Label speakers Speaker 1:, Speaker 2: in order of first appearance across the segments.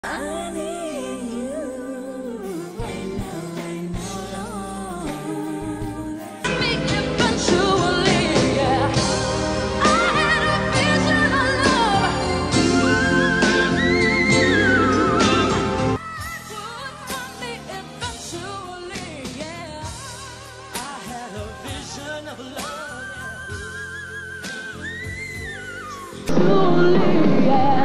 Speaker 1: I need you right now, Lord. Me eventually, yeah. I had a vision of love. Me eventually, yeah. I had a vision of love. Truly, yeah.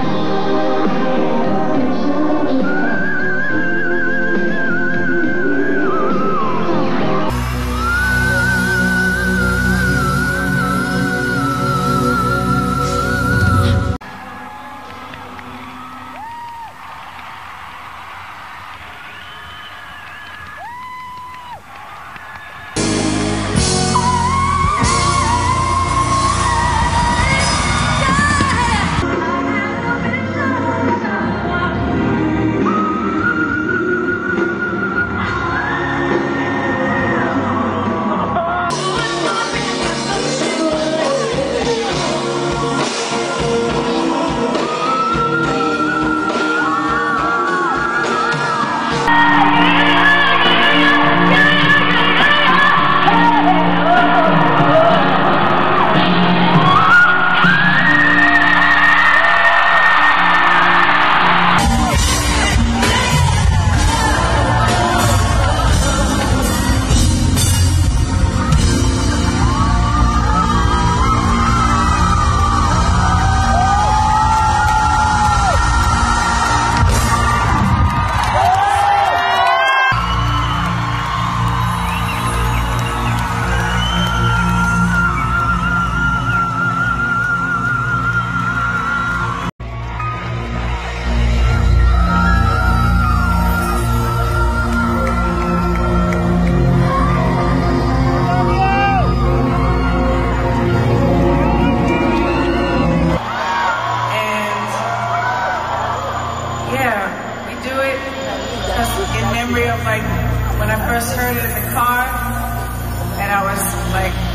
Speaker 2: In memory of like when I first heard it in the car, and I was like